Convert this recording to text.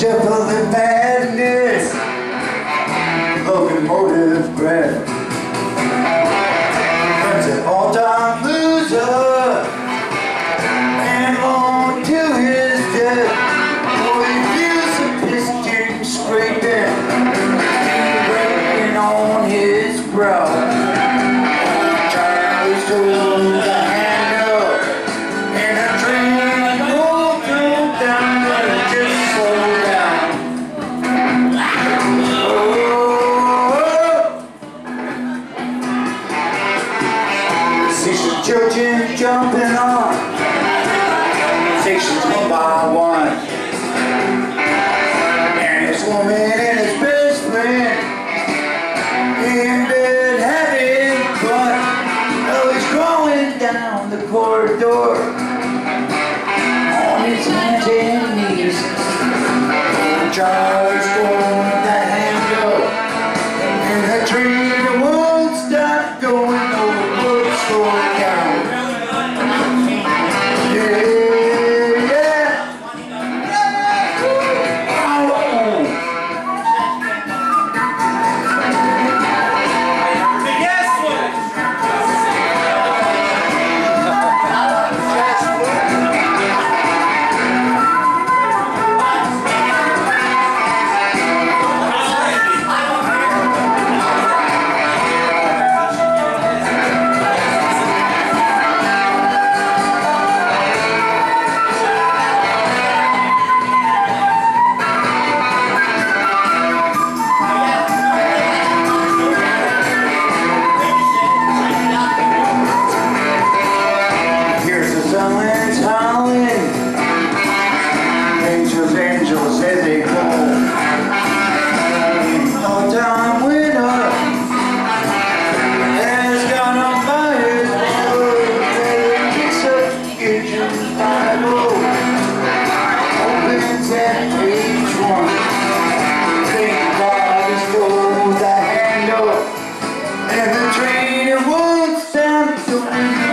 shuffle the madness, locomotive breath. Friends an all-time loser, and on to his death. Oh, he feels the piston scraping, breaking on his brow. Charlie stole the handle, and a train rolled down, and just slowed down. See some children jumping on stations one by one, and this woman and his best friend in bed having fun. Oh, he's crawling down the corridor on his hands and knees. Oh, Charlie stole the handle, and the train won't stop going. Oh, we'll slow it down. Angels as they go. All-time winner has gone on by his road. Kicks up the Angels Bible, opens at page 1. Thank God he stole the handle, and the train it won't stop.